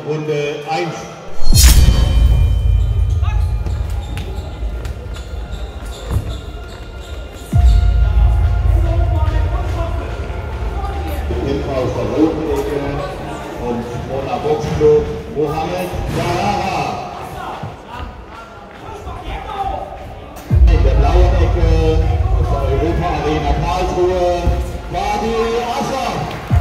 Runde 1. Kämpfer aus der roten Ecke und Mona Boxclub Mohamed Zahara. In der blauen Ecke aus der Europa Arena Karlsruhe Wadi Asaf.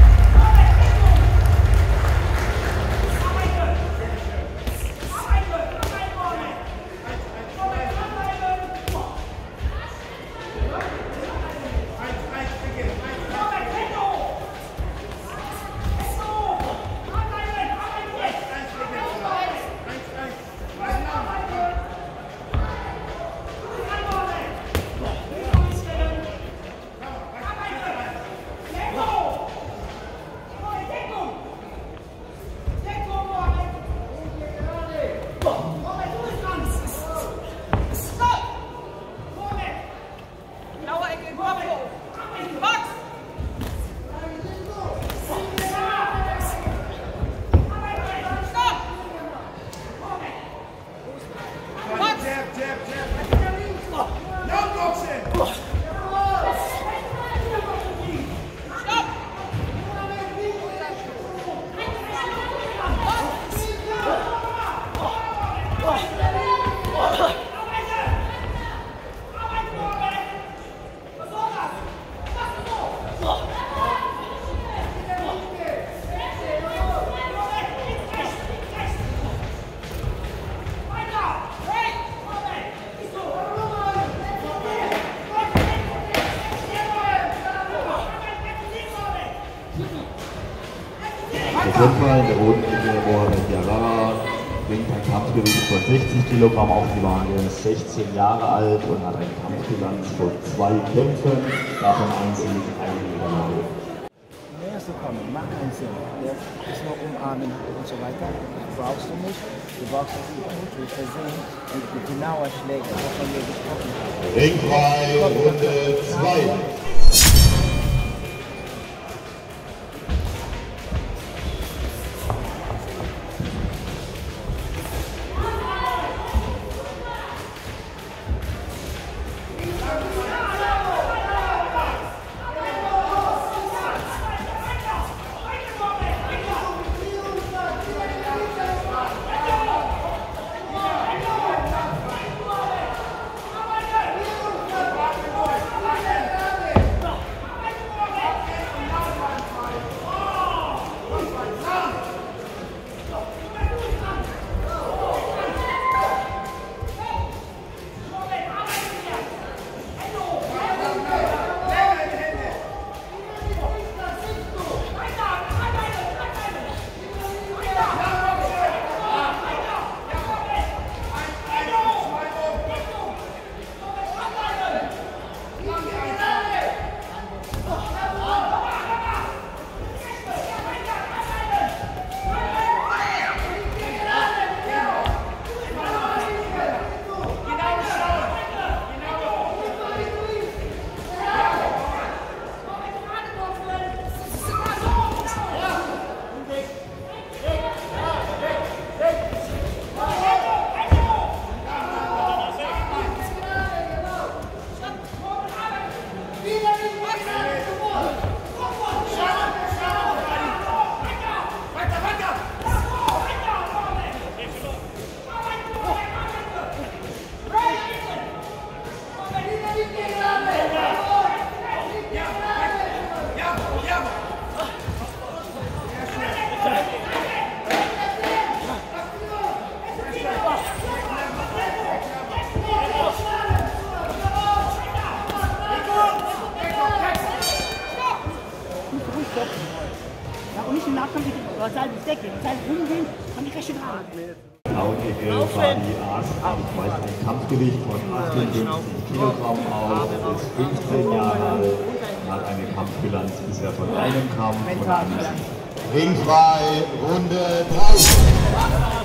Der Kämpfer in der roten Ecke, Mohamed Zahara, bringt ein Kampfgewicht von 60 Kilogramm auf die Waage, ist 16 Jahre alt und hat eine Kampfbilanz von 2 Kämpfen, davon ein Sieg, eine Niederlage. Näher zu kommen, macht keinen Sinn. Der ist nur umarmen und so weiter. Das brauchst du nicht. Du brauchst das gut zu versehen und mit genauer Schläge, wovon wir gesprochen haben. Ringfrei, Runde 2. Und nicht im Nachkampf, die Decke, rumgehen, haben die rechte Frage. Lautecke war die Asaf, weist ein Kampfgewicht von 58 Kilogramm auf, ist 15 Jahre alt und hat eine Kampfbilanz bisher von einem Kampf und einem Sieg. Ringfrei, Runde 3.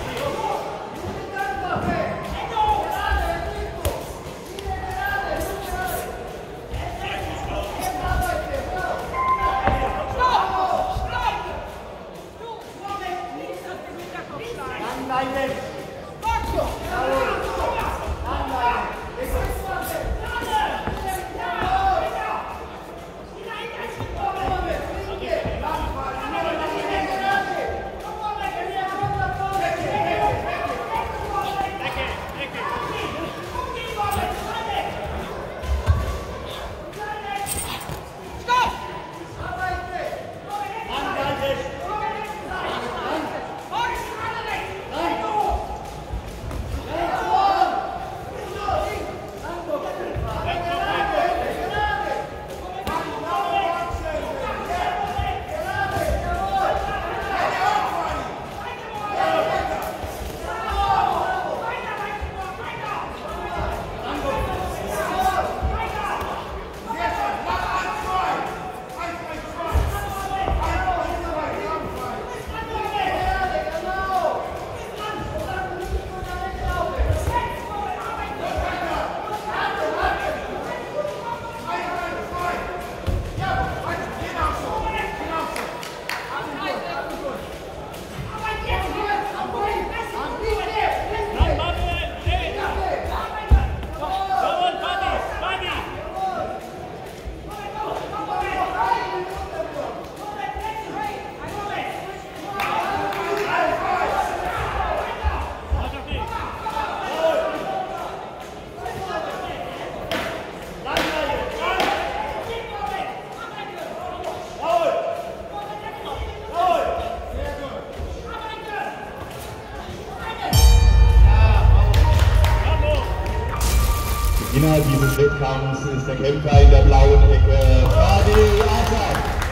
Gewinner dieses Wettkampfs ist der Kämpfer in der blauen Ecke, Fadi Asad.